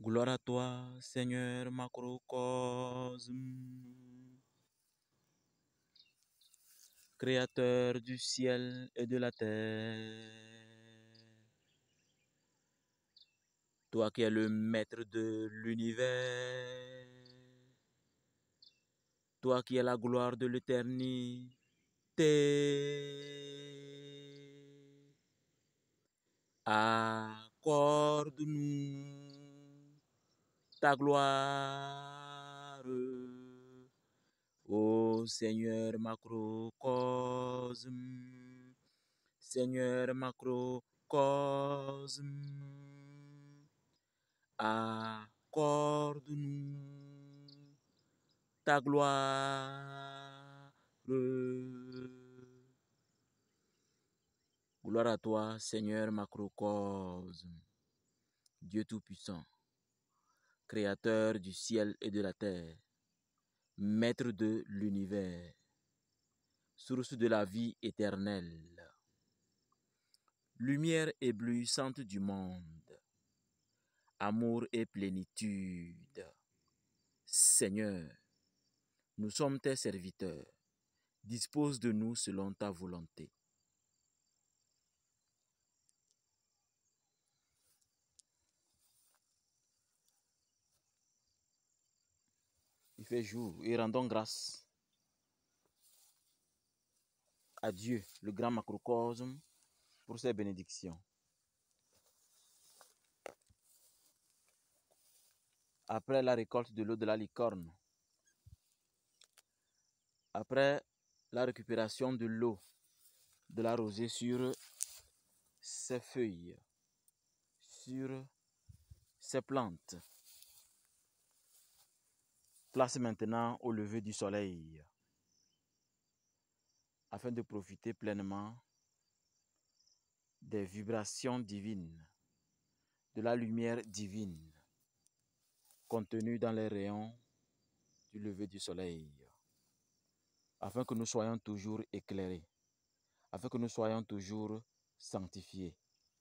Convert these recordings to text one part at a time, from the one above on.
Gloire à toi, Seigneur macrocosme, Créateur du ciel et de la terre. Toi qui es le maître de l'univers, toi qui es la gloire de l'éternité, accorde-nous ta gloire, ô Seigneur macrocosme, Seigneur macrocosme, accorde-nous ta gloire. Gloire à toi, Seigneur macrocosme, Dieu Tout-Puissant, Créateur du ciel et de la terre, Maître de l'univers, source de la vie éternelle, lumière éblouissante du monde, amour et plénitude. Seigneur, nous sommes tes serviteurs, dispose de nous selon ta volonté. Il fait jour et rendons grâce à Dieu, le grand macrocosme, pour ses bénédictions. Après la récolte de l'eau de la licorne, après la récupération de l'eau de la rosée sur ses feuilles, sur ses plantes, place maintenant au lever du soleil afin de profiter pleinement des vibrations divines, de la lumière divine contenue dans les rayons du lever du soleil, afin que nous soyons toujours éclairés, afin que nous soyons toujours sanctifiés.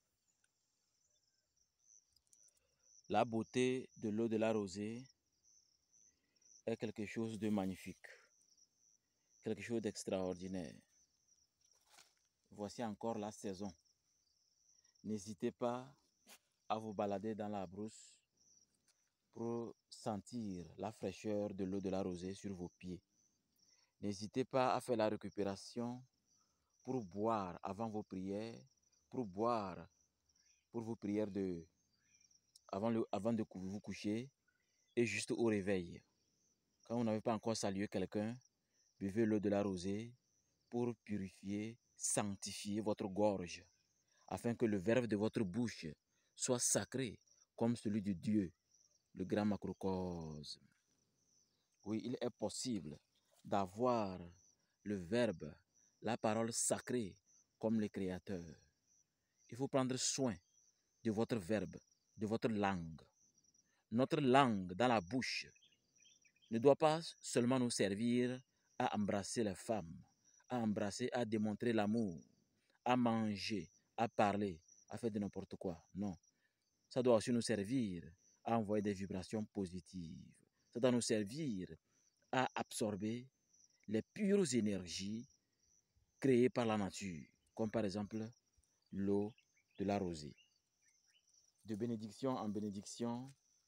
La beauté de l'eau de la rosée est quelque chose de magnifique, quelque chose d'extraordinaire. Voici encore la saison. N'hésitez pas à vous balader dans la brousse pour sentir la fraîcheur de l'eau de la rosée sur vos pieds. N'hésitez pas à faire la récupération pour boire avant vos prières, pour boire pour vos prières avant de vous coucher et juste au réveil. Quand vous n'avez pas encore salué quelqu'un, buvez l'eau de la rosée pour purifier, sanctifier votre gorge, afin que le verbe de votre bouche soit sacré comme celui de Dieu, le grand macrocosme. Oui, il est possible d'avoir le verbe, la parole sacrée comme le Créateur. Il faut prendre soin de votre verbe, de votre langue. Notre langue dans la bouche ne doit pas seulement nous servir à embrasser les femmes, à embrasser, à démontrer l'amour, à manger, à parler, à faire de n'importe quoi. Non. Ça doit aussi nous servir à envoyer des vibrations positives. Ça doit nous servir à absorber les pures énergies créées par la nature, comme par exemple l'eau de la rosée. De bénédiction en bénédiction,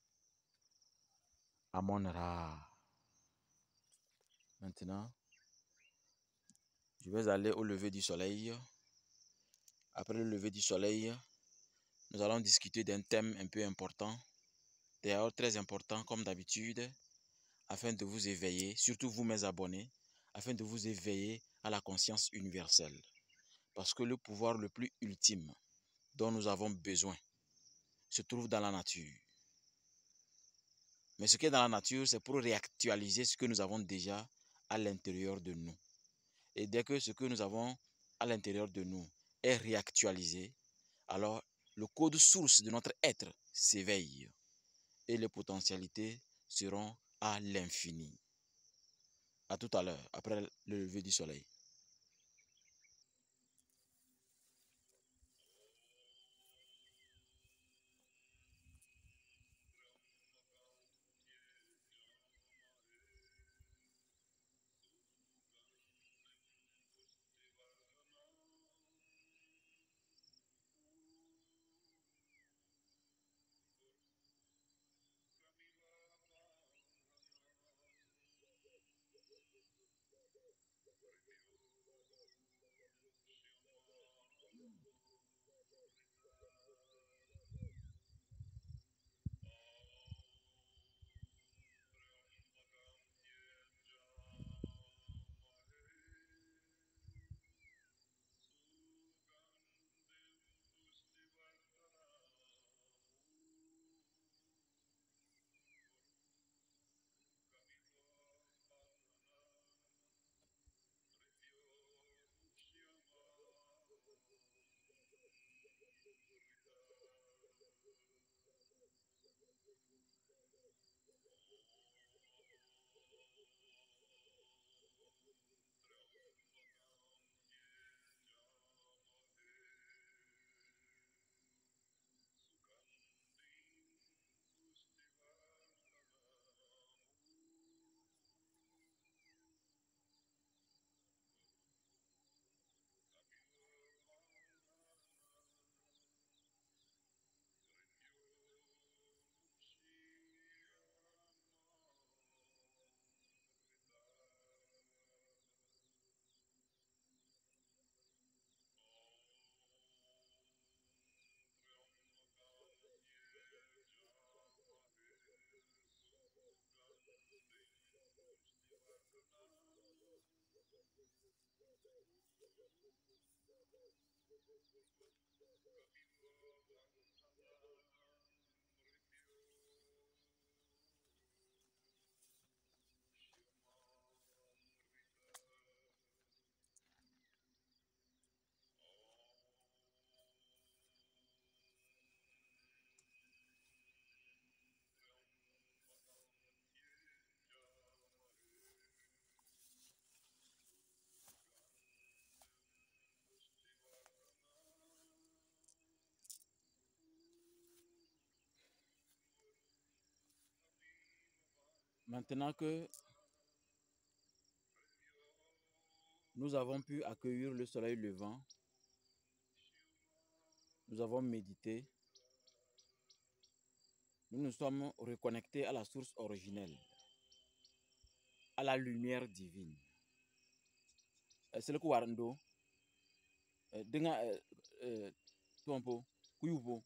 Amon-Ra. Maintenant, je vais aller au lever du soleil. Après le lever du soleil, nous allons discuter d'un thème un peu important, d'ailleurs très important comme d'habitude, afin de vous éveiller, surtout vous mes abonnés, afin de vous éveiller à la conscience universelle. Parce que le pouvoir le plus ultime dont nous avons besoin se trouve dans la nature. Mais ce qui est dans la nature, c'est pour réactualiser ce que nous avons déjà à l'intérieur de nous. Et dès que ce que nous avons à l'intérieur de nous est réactualisé, alors le code source de notre être s'éveille et les potentialités seront à l'infini. À tout à l'heure, après le lever du soleil. Maintenant que nous avons pu accueillir le soleil levant, nous avons médité, nous nous sommes reconnectés à la source originelle, à la lumière divine. C'est le Kouarando, Denga Tuampo, Kuyupo,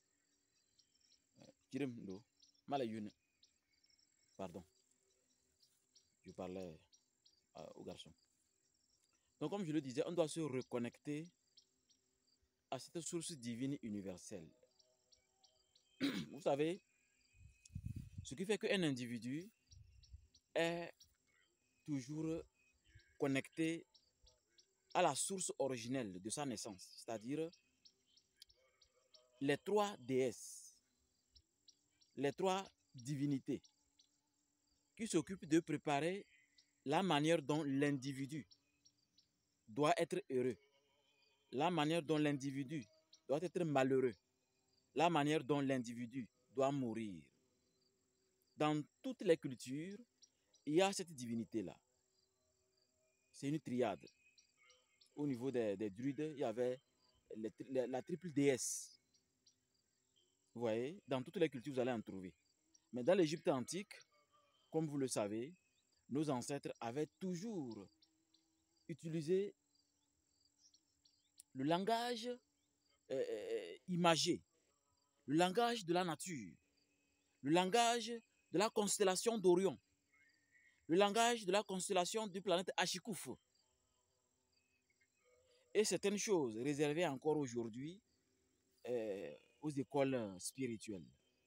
Jiremdo, Malayune. Pardon, je parlais au garçon. Donc, comme je le disais, on doit se reconnecter à cette source divine universelle. Vous savez, ce qui fait qu'un individu est toujours connecté à la source originelle de sa naissance, c'est-à-dire les trois déesses, les trois divinités qui s'occupent de préparer la manière dont l'individu doit être heureux, la manière dont l'individu doit être malheureux, la manière dont l'individu doit mourir. Dans toutes les cultures, il y a cette divinité-là. C'est une triade. Au niveau des druides, il y avait la triple déesse. Vous voyez, dans toutes les cultures, vous allez en trouver. Mais dans l'Égypte antique, comme vous le savez, nos ancêtres avaient toujours utilisé le langage imagé, le langage de la nature, le langage de la constellation d'Orion, le langage de la constellation du planète Ashikouf. Et certaines choses réservées encore aujourd'hui aux écoles spirituelles.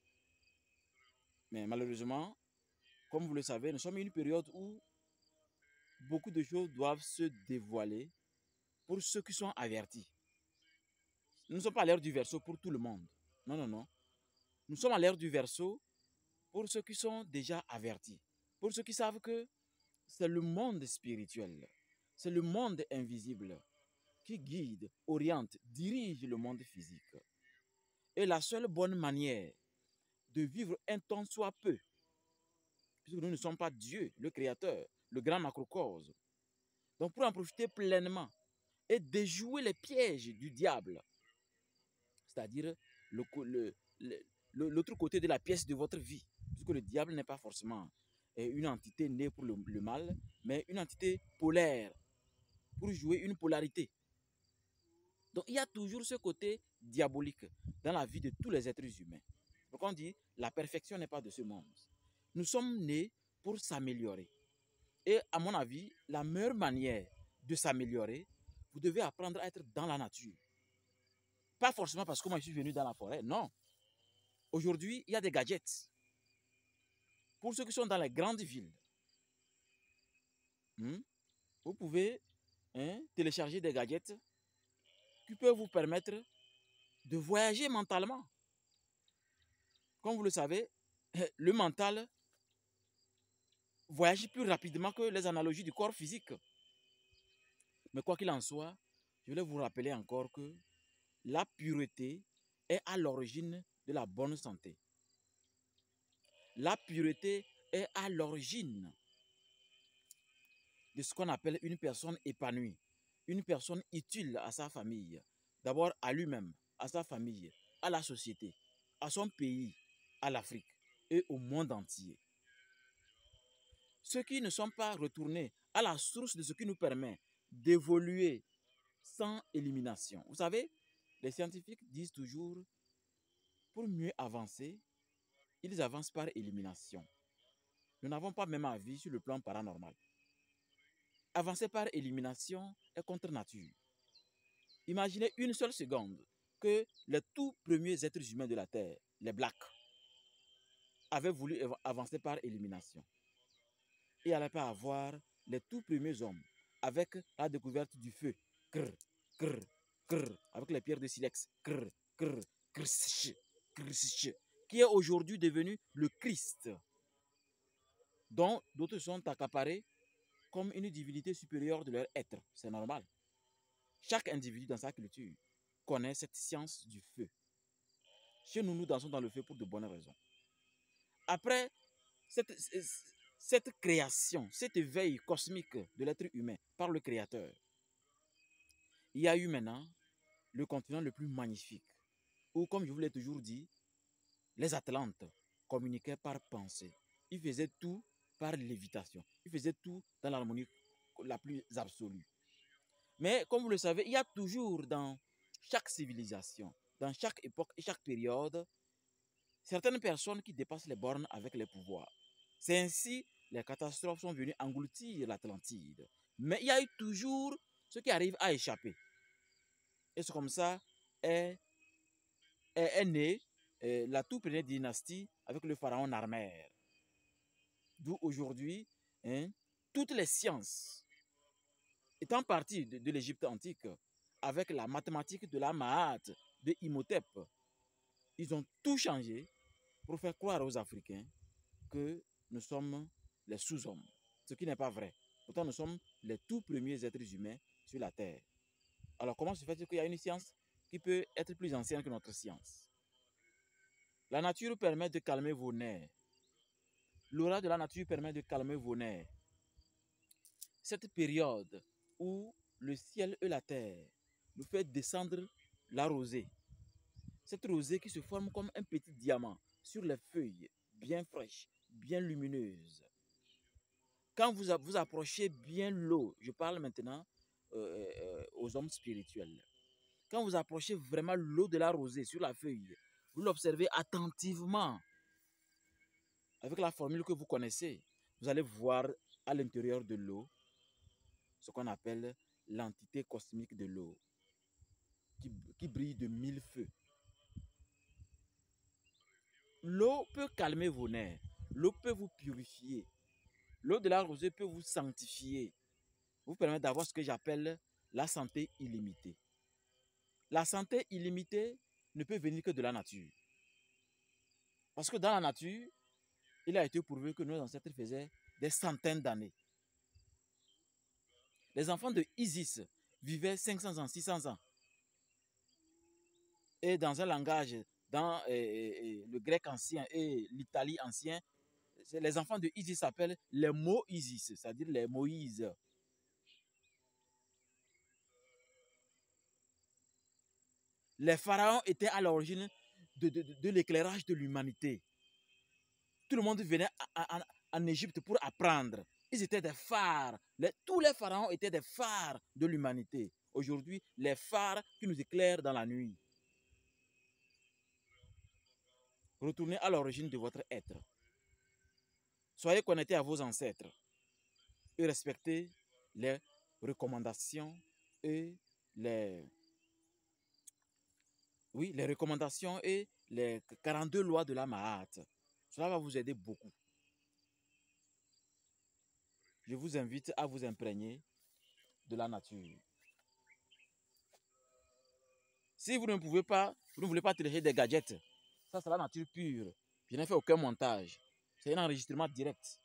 Mais malheureusement, comme vous le savez, nous sommes à une période où beaucoup de choses doivent se dévoiler pour ceux qui sont avertis. Nous ne sommes pas à l'ère du Verseau pour tout le monde. Non, non, non. Nous sommes à l'ère du Verseau pour ceux qui sont déjà avertis. Pour ceux qui savent que c'est le monde spirituel, c'est le monde invisible qui guide, oriente, dirige le monde physique. Et la seule bonne manière de vivre un temps soit peu, puisque nous ne sommes pas Dieu, le Créateur, le grand macrocosme. Donc pour en profiter pleinement et déjouer les pièges du diable, c'est-à-dire l'autre côté de la pièce de votre vie, puisque le diable n'est pas forcément une entité née pour le mal, mais une entité polaire, pour jouer une polarité. Donc il y a toujours ce côté diabolique dans la vie de tous les êtres humains. Donc on dit, la perfection n'est pas de ce monde. Nous sommes nés pour s'améliorer. Et à mon avis, la meilleure manière de s'améliorer, vous devez apprendre à être dans la nature. Pas forcément parce que moi je suis venu dans la forêt, non. Aujourd'hui, il y a des gadgets. Pour ceux qui sont dans les grandes villes, vous pouvez télécharger des gadgets qui peuvent vous permettre de voyager mentalement. Comme vous le savez, le mental voyage plus rapidement que les analogies du corps physique. Mais quoi qu'il en soit, je voulais vous rappeler encore que la pureté est à l'origine de la bonne santé. La pureté est à l'origine de ce qu'on appelle une personne épanouie, une personne utile à sa famille, d'abord à lui-même, à sa famille, à la société, à son pays, à l'Afrique et au monde entier. Ceux qui ne sont pas retournés à la source de ce qui nous permet d'évoluer sans élimination. Vous savez, les scientifiques disent toujours, pour mieux avancer, ils avancent par élimination. Nous n'avons pas même avis sur le plan paranormal. avancer par élimination est contre nature. Imaginez une seule seconde que les tout premiers êtres humains de la Terre, les Blacks, avaient voulu avancer par élimination. Et allaient pas avoir les tout premiers hommes avec la découverte du feu, crrr, crrr, crrr, avec les pierres de silex, crrr, crrr, crrr, crrr, qui est aujourd'hui devenu le Christ, dont d'autres sont accaparés comme une divinité supérieure de leur être. C'est normal. Chaque individu dans sa culture connaît cette science du feu. Chez nous, nous dansons dans le feu pour de bonnes raisons. Après cette création, cet éveil cosmique de l'être humain par le Créateur, il y a eu maintenant le continent le plus magnifique, où, comme je vous l'ai toujours dit, les Atlantes communiquaient par pensée. Ils faisaient tout par lévitation. Ils faisaient tout dans l'harmonie la plus absolue. Mais comme vous le savez, il y a toujours dans chaque civilisation, dans chaque époque et chaque période, certaines personnes qui dépassent les bornes avec les pouvoirs. C'est ainsi les catastrophes sont venues engloutir l'Atlantide. Mais il y a eu toujours ceux qui arrivent à échapper. Et c'est comme ça est née la toute première dynastie avec le pharaon Narmer. D'où aujourd'hui, toutes les sciences étant parties de l'Égypte antique, avec la mathématique de la Maat, de Imhotep, ils ont tout changé pour faire croire aux Africains que nous sommes les sous-hommes, ce qui n'est pas vrai. Pourtant, nous sommes les tout premiers êtres humains sur la Terre. Alors, comment se fait-il qu'il y a une science qui peut être plus ancienne que notre science? La nature permet de calmer vos nerfs. L'aura de la nature permet de calmer vos nerfs. Cette période où le ciel et la terre nous fait descendre la rosée, cette rosée qui se forme comme un petit diamant sur les feuilles bien fraîches, bien lumineuses. Quand vous approchez bien l'eau, je parle maintenant aux hommes spirituels, quand vous approchez vraiment l'eau de la rosée sur la feuille, vous l'observez attentivement, avec la formule que vous connaissez, vous allez voir à l'intérieur de l'eau ce qu'on appelle l'entité cosmique de l'eau, qui brille de 1000 feux. L'eau peut calmer vos nerfs, l'eau peut vous purifier, l'eau de la rosée peut vous sanctifier, vous permet d'avoir ce que j'appelle la santé illimitée. La santé illimitée ne peut venir que de la nature. Parce que dans la nature, il a été prouvé que nos ancêtres faisaient des centaines d'années. Les enfants de Isis vivaient 500 ans, 600 ans. Et dans un langage, dans le grec ancien et l'Italie ancien, les enfants de Isis s'appellent les Moïsis, c'est-à-dire les Moïse. Les pharaons étaient à l'origine de l'éclairage de l'humanité. Tout le monde venait en Égypte pour apprendre. Ils étaient des phares. Tous les pharaons étaient des phares de l'humanité. Aujourd'hui, les phares qui nous éclairent dans la nuit. Retournez à l'origine de votre être. Soyez connectés à vos ancêtres et respectez les recommandations et les recommandations et les 42 lois de la Mahat. Cela va vous aider beaucoup. Je vous invite à vous imprégner de la nature. Si vous ne pouvez pas, vous ne voulez pas télécharger des gadgets, ça c'est la nature pure. Je n'ai fait aucun montage. C'est un enregistrement direct.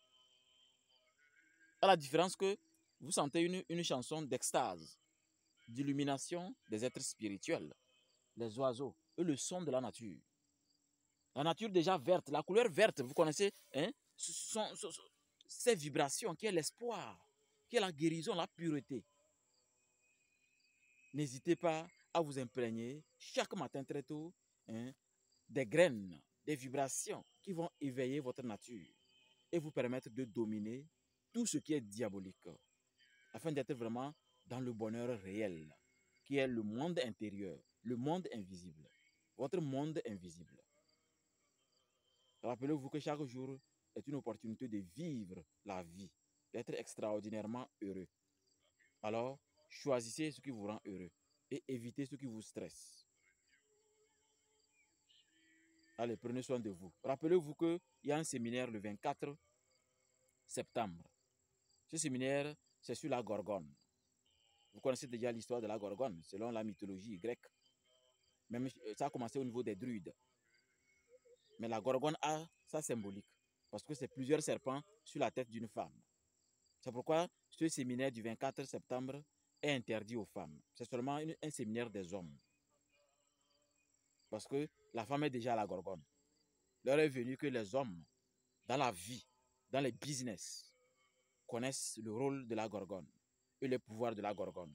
À la différence que vous sentez une chanson d'extase, d'illumination des êtres spirituels, les oiseaux et le son de la nature. La nature déjà verte, la couleur verte, vous connaissez, hein, ces vibrations qui est l'espoir, qui est la guérison, la pureté. N'hésitez pas à vous imprégner chaque matin très tôt, hein, des graines, des vibrations qui vont éveiller votre nature et vous permettre de dominer tout ce qui est diabolique, afin d'être vraiment dans le bonheur réel, qui est le monde intérieur, le monde invisible, votre monde invisible. Rappelez-vous que chaque jour est une opportunité de vivre la vie, d'être extraordinairement heureux. Alors, choisissez ce qui vous rend heureux et évitez ce qui vous stresse. Allez, prenez soin de vous. Rappelez-vous qu'il y a un séminaire le 24 septembre. Ce séminaire, c'est sur la Gorgone. Vous connaissez déjà l'histoire de la Gorgone, selon la mythologie grecque. Même, ça a commencé au niveau des druides. Mais la Gorgone a sa symbolique, parce que c'est plusieurs serpents sur la tête d'une femme. C'est pourquoi ce séminaire du 24 septembre est interdit aux femmes. C'est seulement un séminaire des hommes. Parce que la femme est déjà à la Gorgone. L'heure est venue que les hommes, dans la vie, dans les business, connaissent le rôle de la Gorgone et le pouvoir de la Gorgone.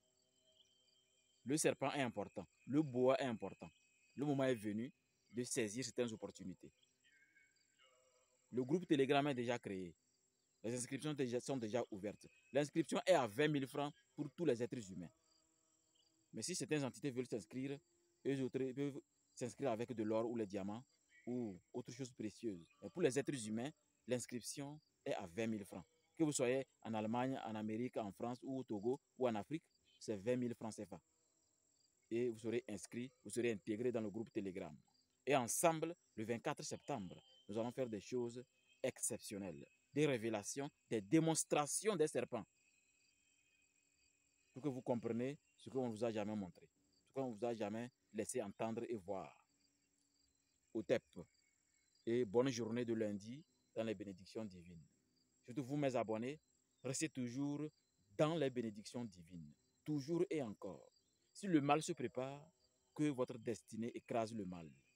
Le serpent est important, le boa est important. Le moment est venu de saisir certaines opportunités. Le groupe Telegram est déjà créé. Les inscriptions sont déjà ouvertes. L'inscription est à 20 000 francs pour tous les êtres humains. Mais si certaines entités veulent s'inscrire, eux autres peuvent s'inscrire avec de l'or ou les diamants ou autre chose précieuse. Mais pour les êtres humains, l'inscription est à 20 000 francs. Que vous soyez en Allemagne, en Amérique, en France ou au Togo ou en Afrique, c'est 20 000 francs CFA. Et vous serez inscrit, vous serez intégré dans le groupe Telegram. Et ensemble, le 24 septembre, nous allons faire des choses exceptionnelles, des révélations, des démonstrations des serpents, pour que vous compreniez ce qu'on ne vous a jamais montré, ce qu'on ne vous a jamais laissé entendre et voir. Au TEP. Et bonne journée de lundi dans les bénédictions divines. Surtout vous, mes abonnés, restez toujours dans les bénédictions divines. Toujours et encore. Si le mal se prépare, que votre destinée écrase le mal.